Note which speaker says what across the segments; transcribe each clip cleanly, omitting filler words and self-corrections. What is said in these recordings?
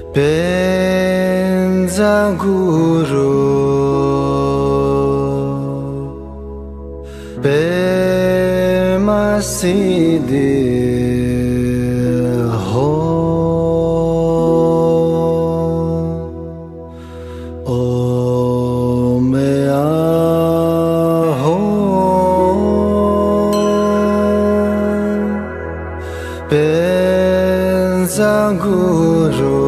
Speaker 1: Benza Guru Bema Siddhi Ho Om Aho Benza Guru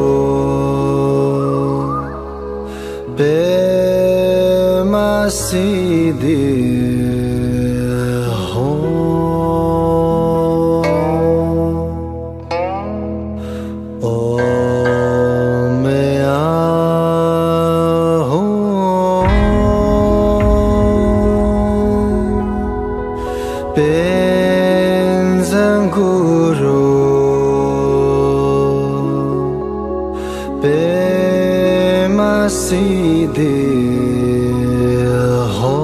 Speaker 1: Bema Siddhi Ho Om Aho Benza Guru Bema Siddhi Ho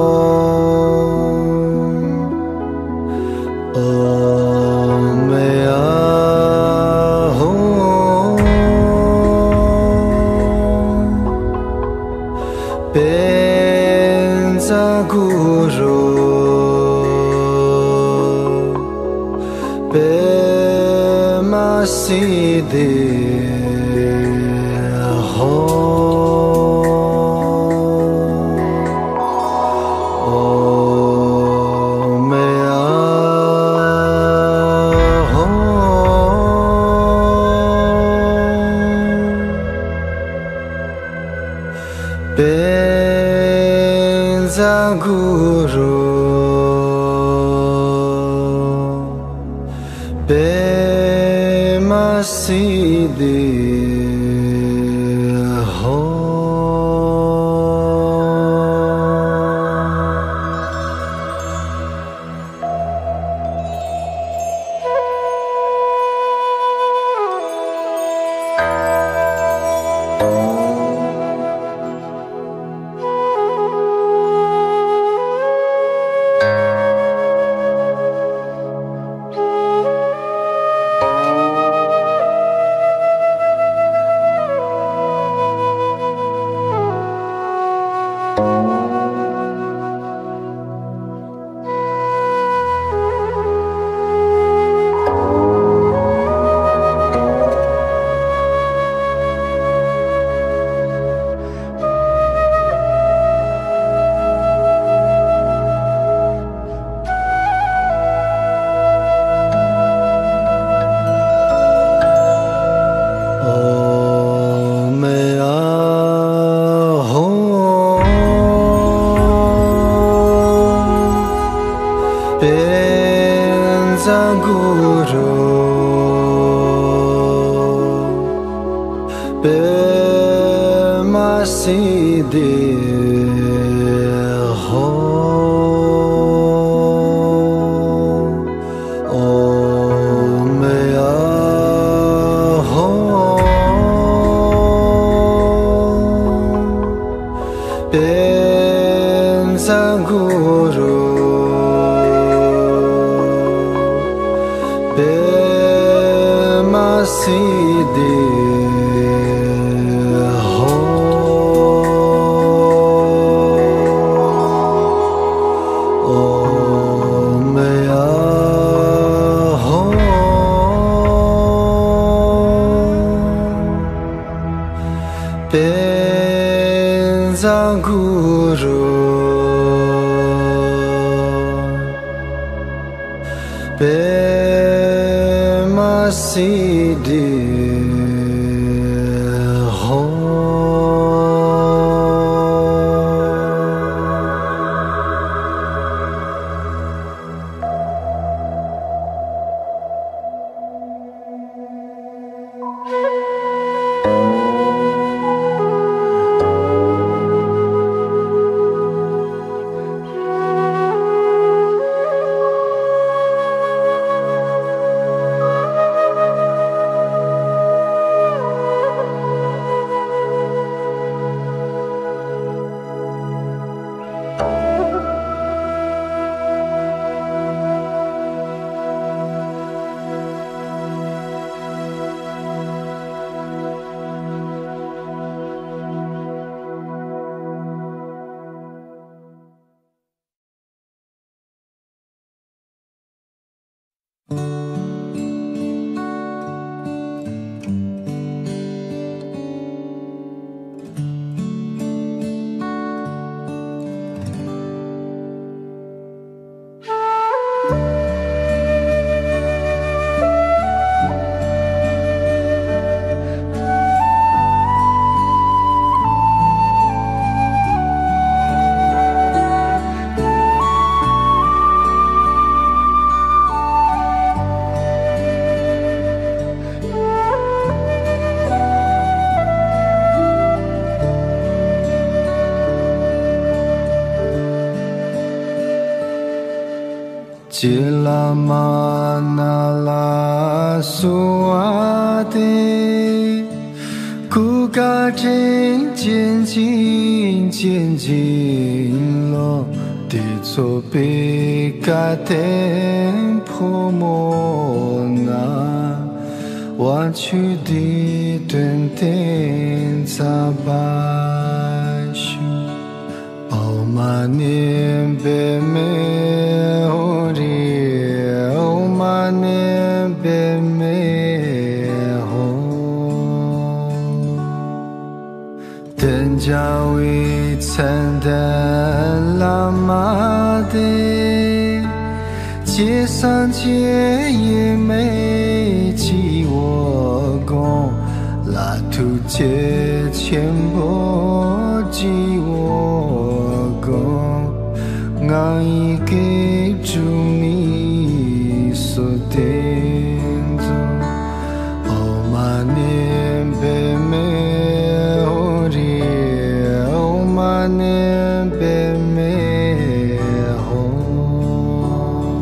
Speaker 1: Om Aho Benza Guru Bema Siddhi Ho Om Aho Benza Guru Bema Siddhi Ho Om Aho Benza Guru Bema Siddhi Ho Om Aho Benza Guru Bema Siddhi Ho Om Aho Benza Guru Bema Siddhi Ho 吉拉玛那拉苏瓦的，古嘎真渐进渐进了，地错被嘎登破莫那，弯曲的顿顿咋办修？奥玛念贝美欧里，奥玛念贝美欧，等价为参的拉玛的，街上街也没记我公，拉土街前波记我公，俺一给主你所定做，奥玛念贝美欧里，奥玛念贝美欧，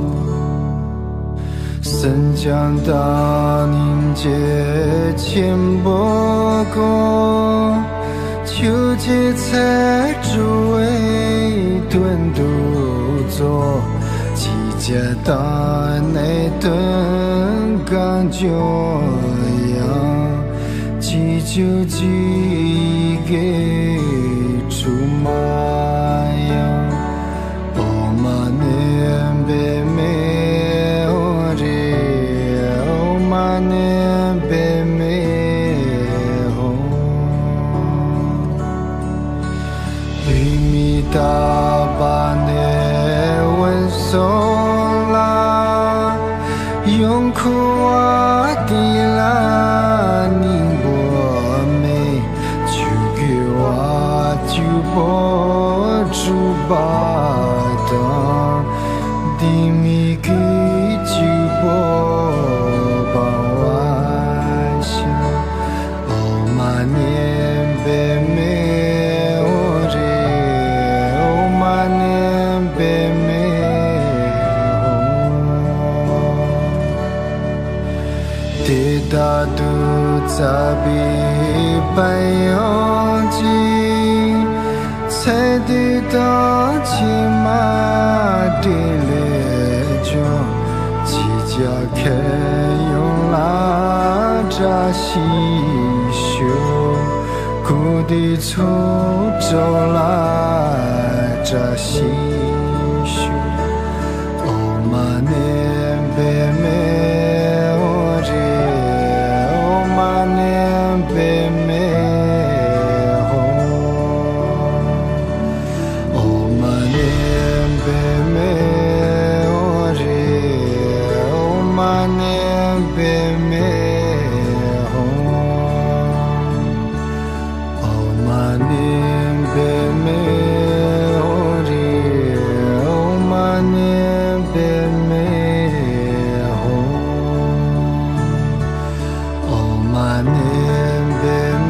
Speaker 1: 神江大宁街前波公。秋节菜煮为炖独做，几家大内炖干椒样，几酒几给出麻样，奥玛念贝美欧里，奥玛念贝美。大把内温松啦，用苦啊的啦，你我美，就给我就播出巴当，地米给就播把晚上，奥玛念贝美。大肚咋比白羊精，才得到起码的来讲，几家开用拉扎西修，古的粗走拉扎西修，奥玛念贝美。贝美红，奥玛念贝美欧里，奥玛念贝美红，奥玛念贝美欧里，奥玛念贝美红，奥玛念。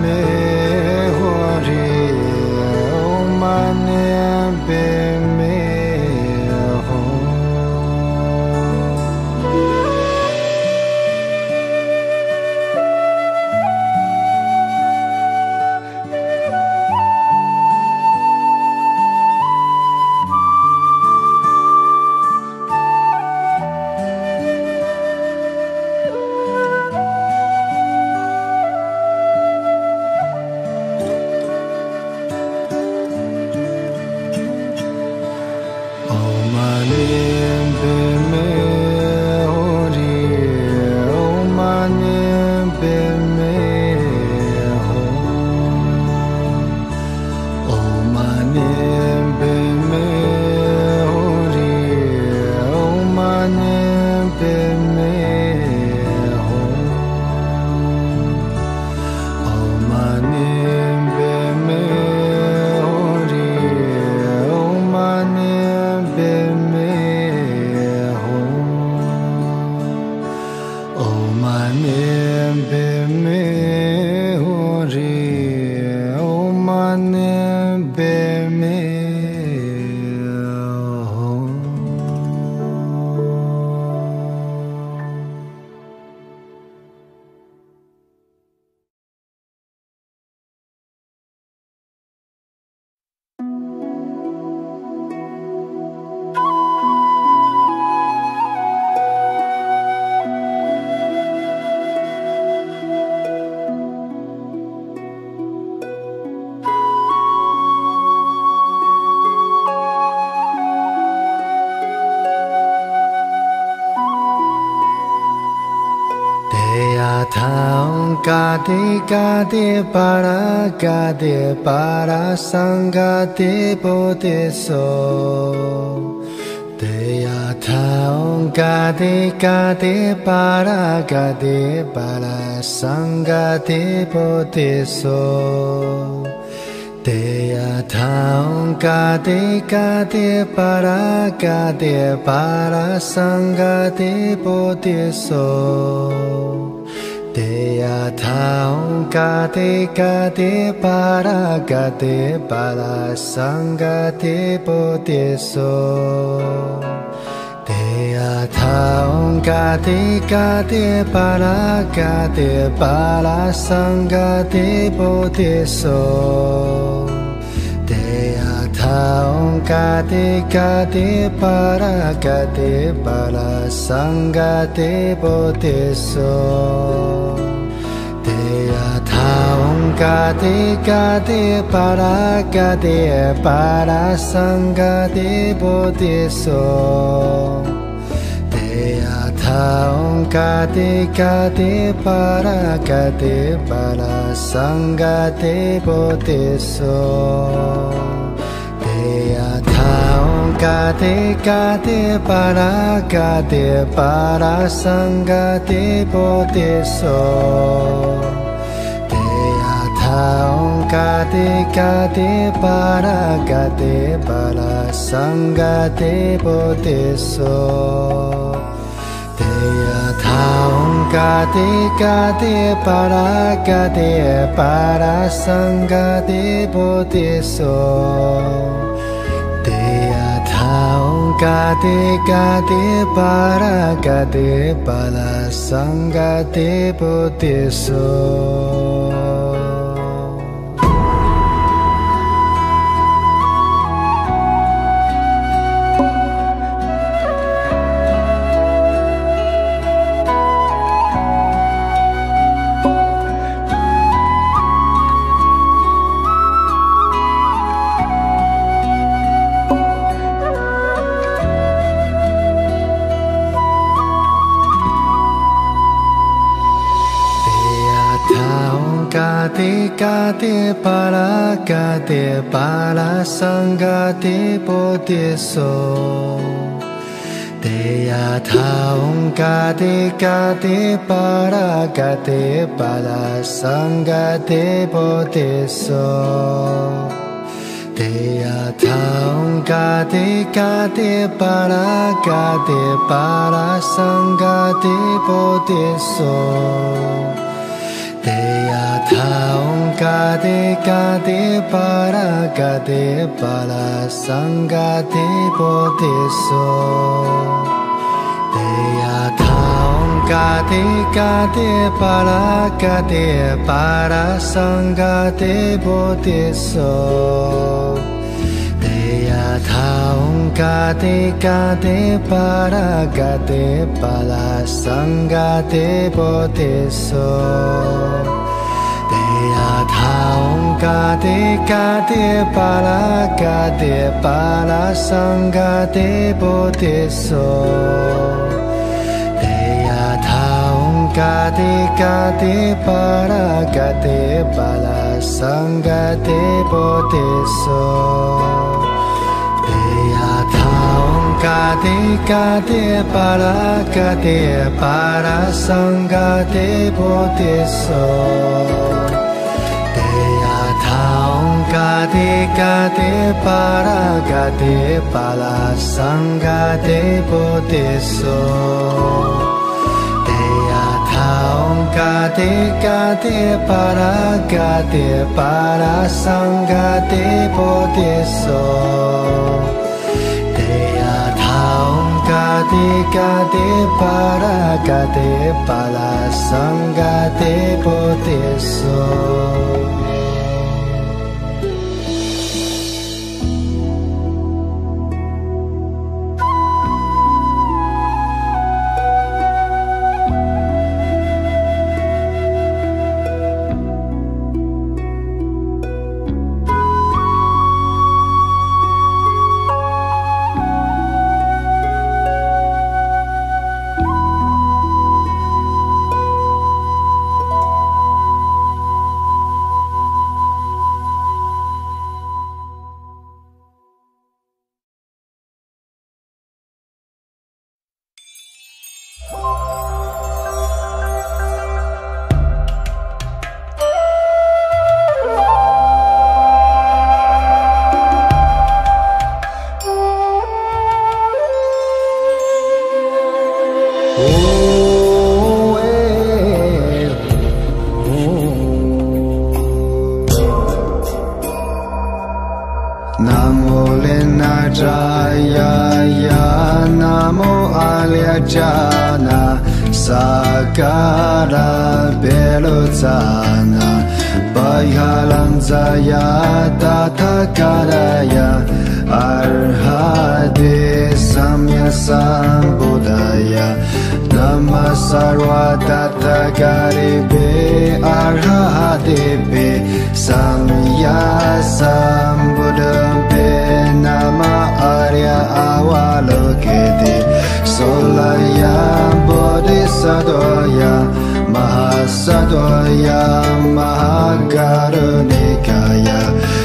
Speaker 1: gati gati para gati para sangati bodhiso Deya taon gati gati para sangati bodhiso Deya taon gati gati para sangati bodhiso Deya taon gati gati para sangati bodhiso Deya taon gati gati para sangati bodhiso Deya taon gati gati para sangati bodhiso Deya taon gati gati para sangati bodhiso Deya taon gati gati para sangati bodhiso Deya taon gati gati para sangati bodhiso Deya taon gati gati para sangati bodhiso Deya taon gati gati para sangati bodhiso Deya taon gati gati para sangati bodhiso Gati gati para sangati bodhiso Deya taon gati gati para sangati bodhiso Deya taon gati gati para sangati bodhiso Deya taon gati gati para sangati bodhiso Deya taon gati gati para sangati bodhiso Deya taon gati gati para sangati bodhiso Deya taon gati gati para sangati bodhiso Deya taon gati gati para sangati bodhiso Deya taon gati gati para sangati bodhiso Deya taon gati gati para sangati bodhiso Deya taon gati gati para sangati bodhiso Deya taon gati gati para sangati bodhiso Jaya Namo Alia Jana Sakara Belozana Baihalam Zaya Tathakaraya Arhade Samya Sambuddhaya Nama Sarva Tatthakaribe Arhadebe Samya Sambuddhabe Nama Arya Avalokite Solaya Bodhisattva Mahasattva Mahakarunikaya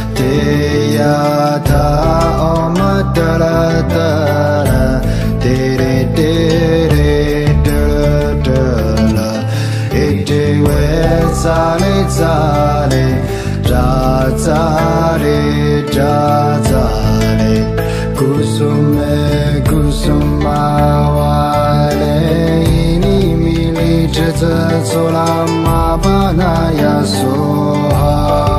Speaker 1: Teyata Omadaratara Tere Tere Dara Iti Vetsale Tsale Jazare Jazare Kusume Kusumavale Ini Mili Jitsa Solama Banaya Soha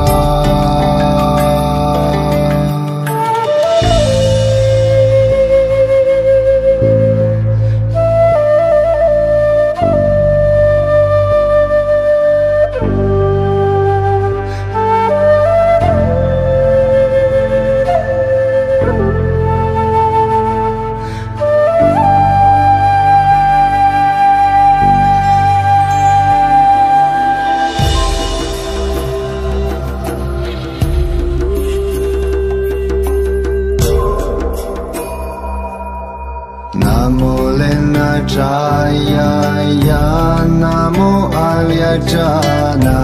Speaker 1: Jaya Namo Alia Jana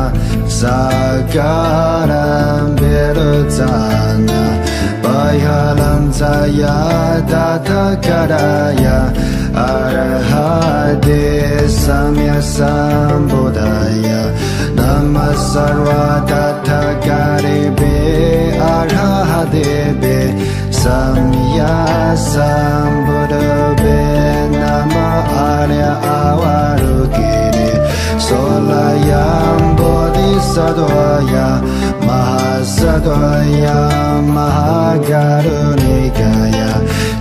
Speaker 1: Sakaram Belozana Baihalam Zaya Tathakaraya Arhade Samya Sambuddhaya Nama Sarva Tatthakaribe Arhadebe Samya Sambuddhabe Nama Arya Avalokite Solayam Bodhisattva Mahasattva Mahakarunikaya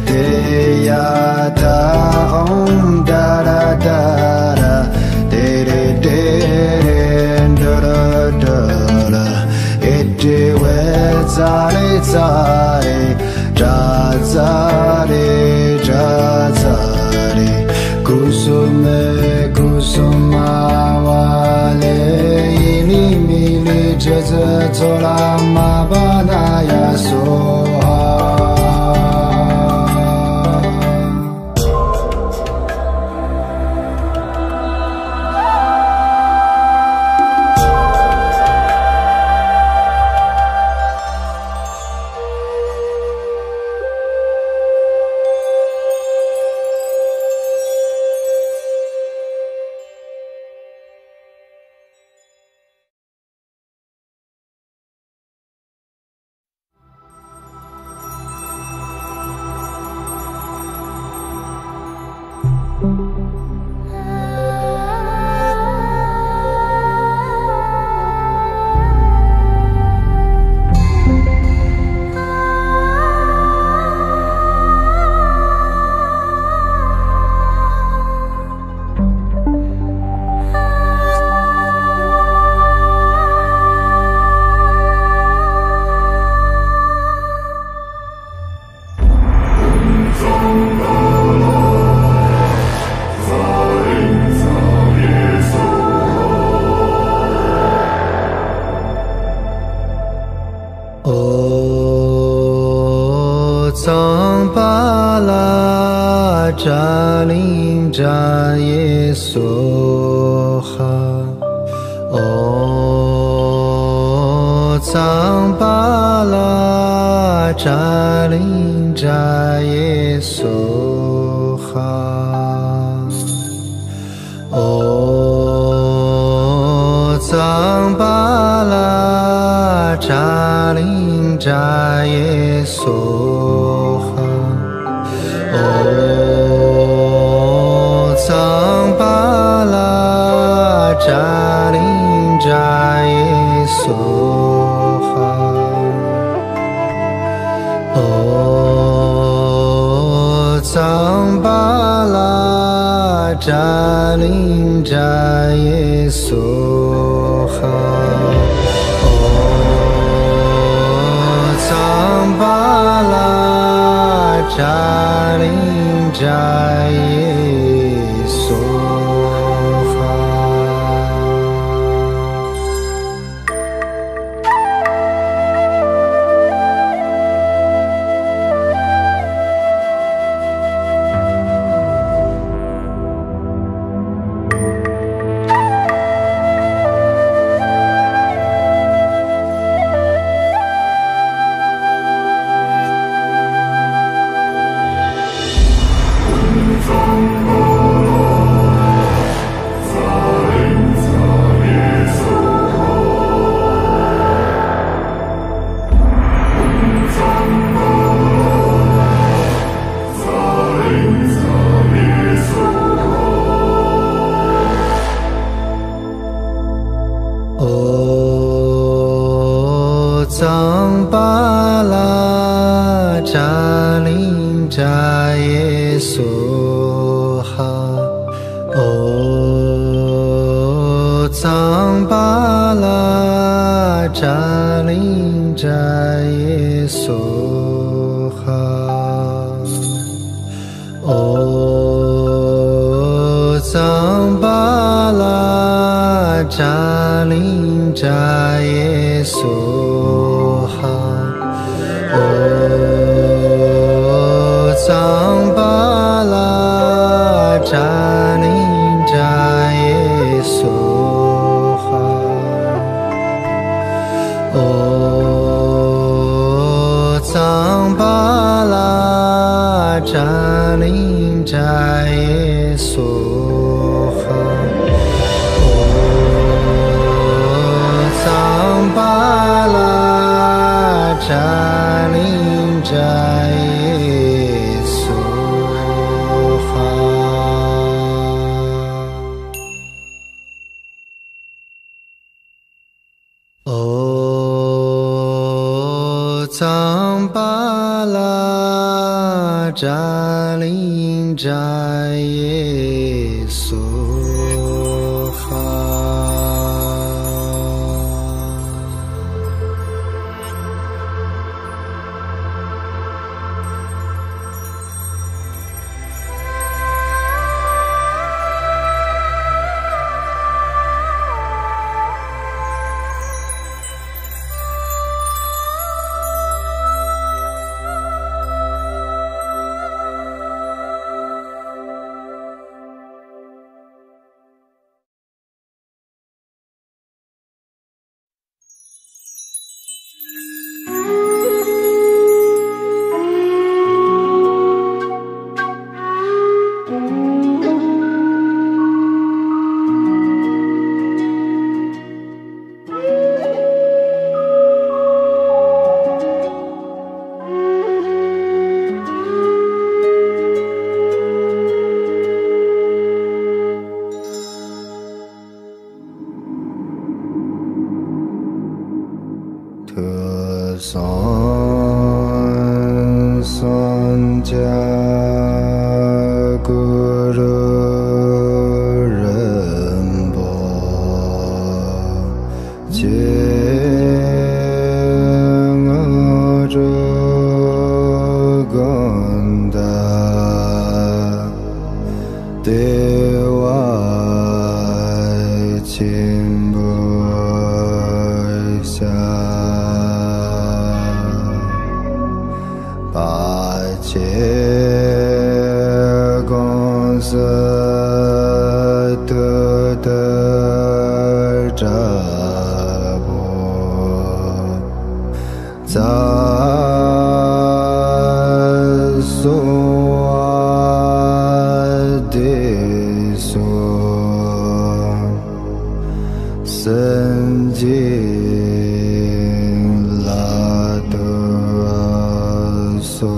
Speaker 1: Teyata Om Dara Dara Tere Tere Dara Dara Iti Vetsare Tsare Jazare Jazare Kusume Kusumavale Ini Mili Jitsa Solama Banaya Soha Jalim Jaye Soha O Tsangpala Jalim Jaye Soha O Tsangpala Jalim Jaye Soha Jalim Jaye Soha. 哦。 扎林扎耶梭哈。桑巴拉扎林扎耶梭哈。桑巴拉扎林扎耶梭哈。桑巴拉扎林扎耶梭哈。桑巴拉扎林扎耶梭哈。桑巴拉扎林扎耶梭哈。桑巴拉扎林扎耶梭哈。桑巴拉扎林扎耶梭哈。桑巴拉扎林扎耶梭哈。特桑桑迦古鲁仁波切我这甘达德瓦钦布夏巴切公司特特扎波扎苏阿迪苏圣经拉德苏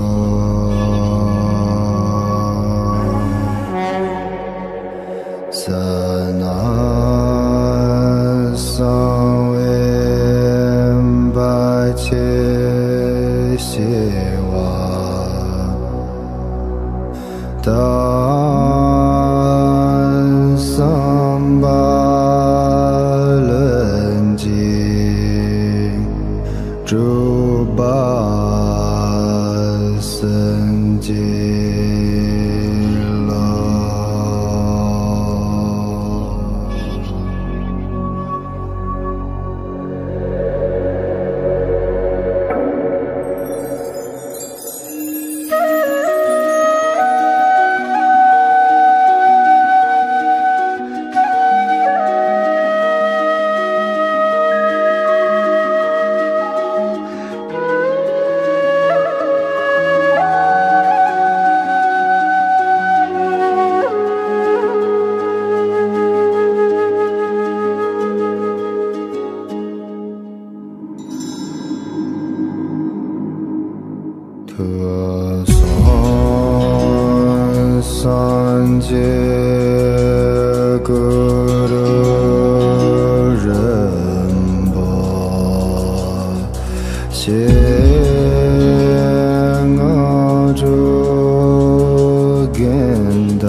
Speaker 1: 萨那桑维巴切谢瓦达诸巴僧揭罗。特三界各的人波，现我诸根达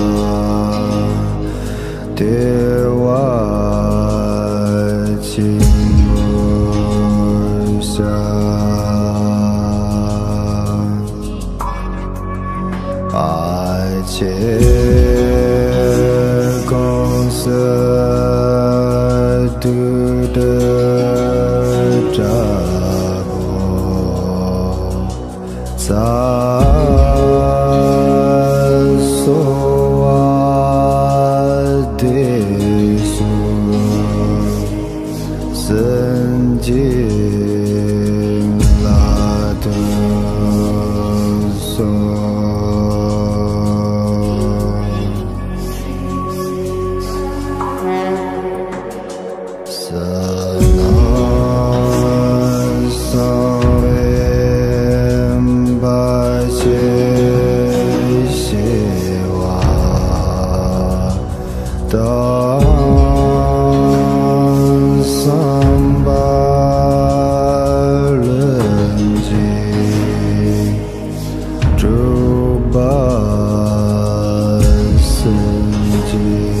Speaker 1: 德瓦亲下。爱切公司度的扎波，萨索瓦德苏僧揭拉的索。当三巴论经，诸巴僧揭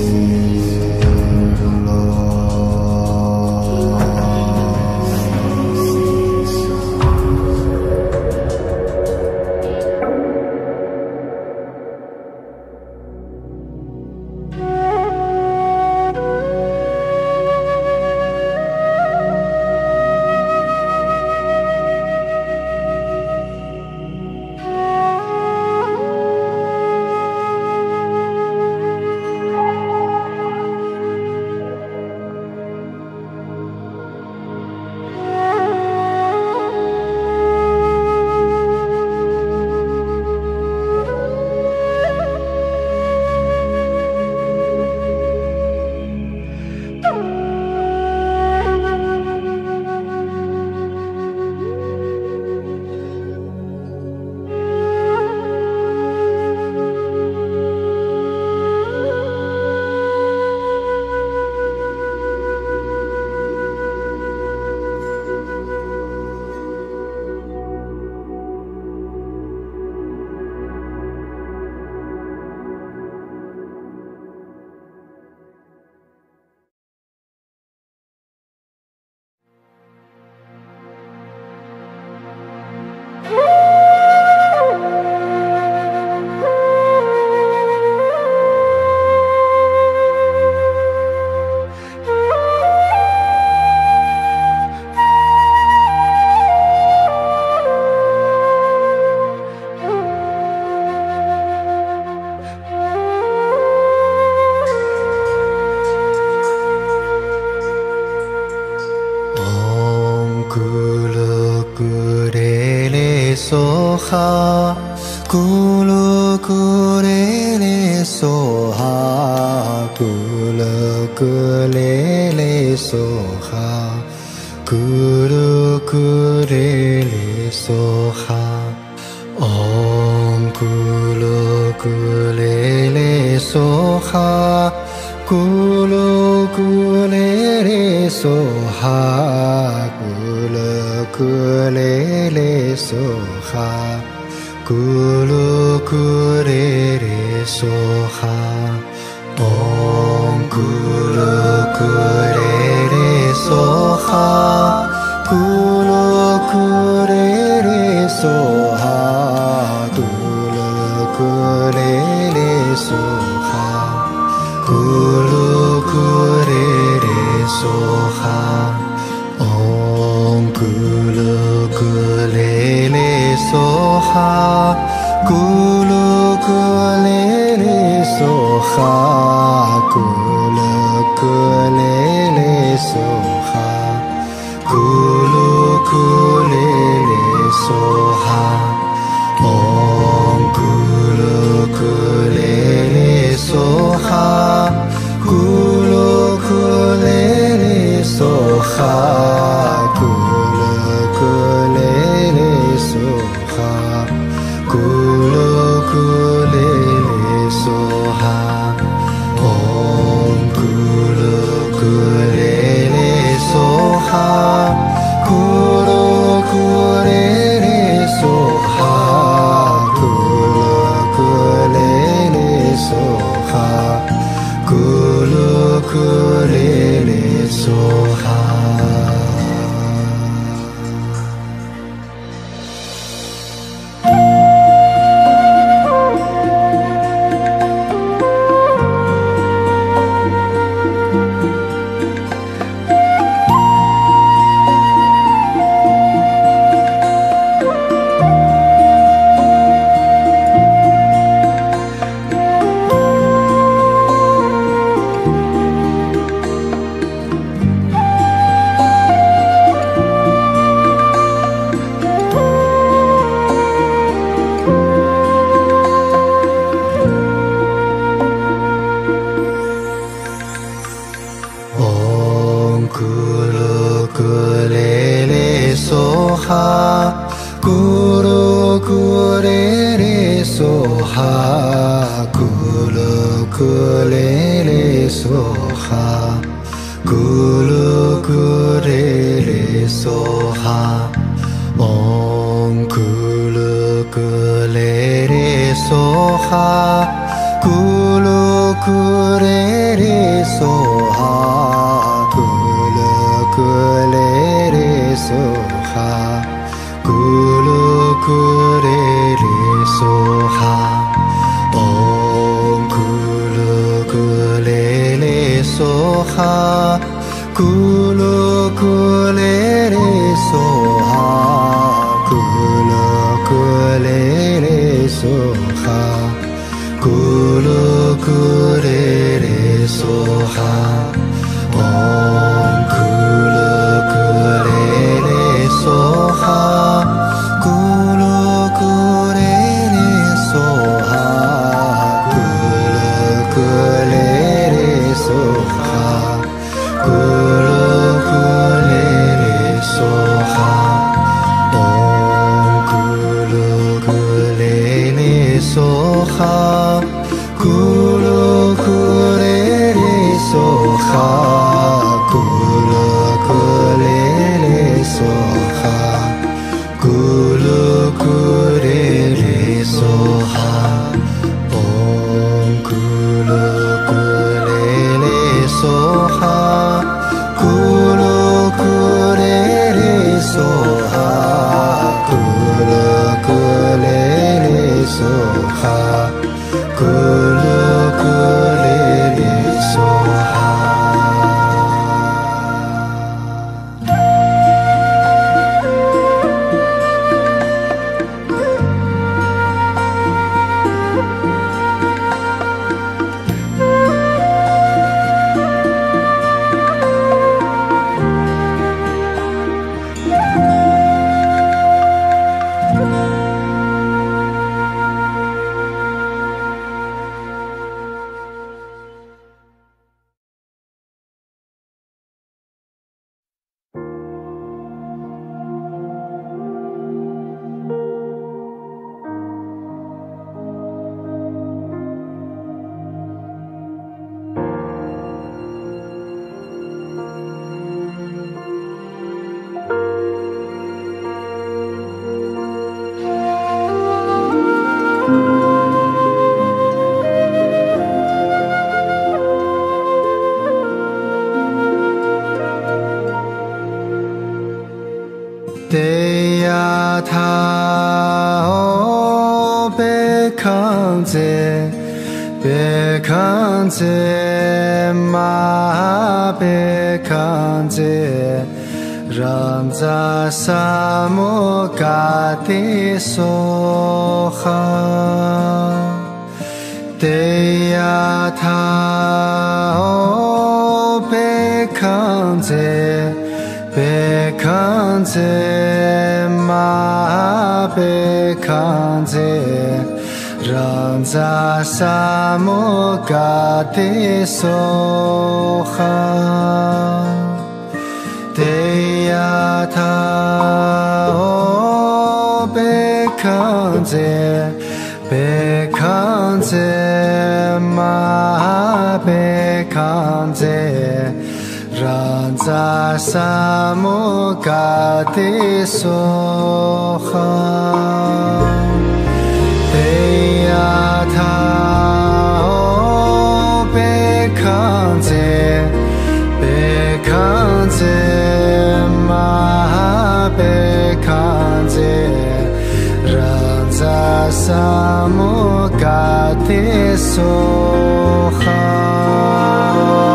Speaker 1: 罗。Soha Kulu Kulele Soha Kulu Kulele Soha Kulu Kulele Soha Om Kulu Kulele Soha Kulu Kulele Soha Kulu Kulele Soha Kulu Kulele Soha Om Kulu Kulele Soha Kulu くるくれれそはオンくるくれれそはくるくれれそはくるくれれそはくるくれれそはオンくるくれれそはくるくれれそはくるくれれそはくるくれれそは 백한제 마 백한제 란자 사모가 데소하 대야타 백한제 백한제 마 백한제 란자 사모가 데소하 대야타 백한제 백한제 마 백한제 란자 사모가 데소하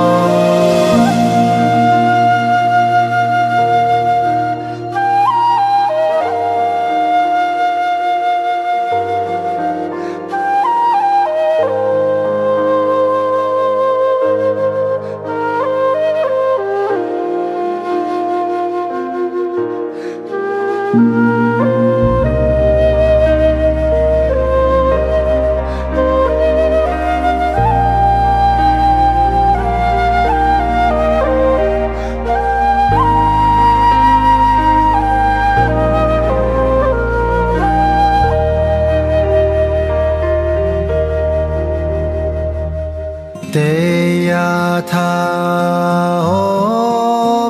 Speaker 1: 대야타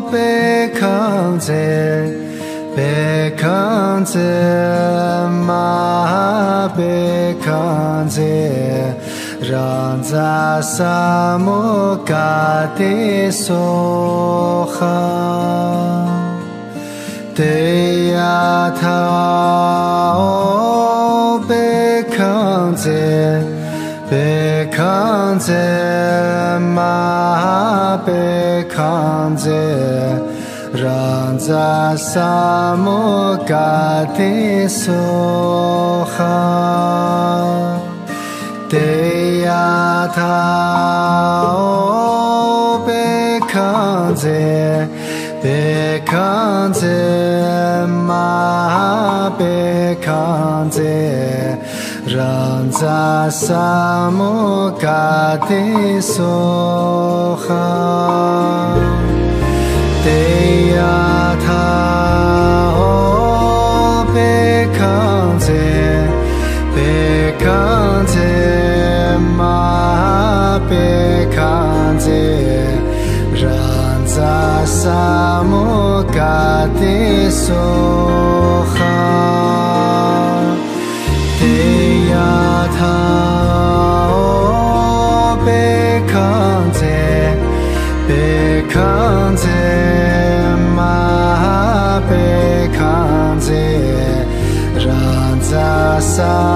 Speaker 1: 백한제 백한제 마 백한제 란자 사모가 데소하 대야타 백한제 백한제 마 백한제 란자 사모가 데소하 대야타 백한제 백한제 마 백한제 란자 사모가 데소하 대야타 백한제 백한제 마 백한제 란자 사모가 데소하 대야타 백한제 백한제 마 백한제 란자 사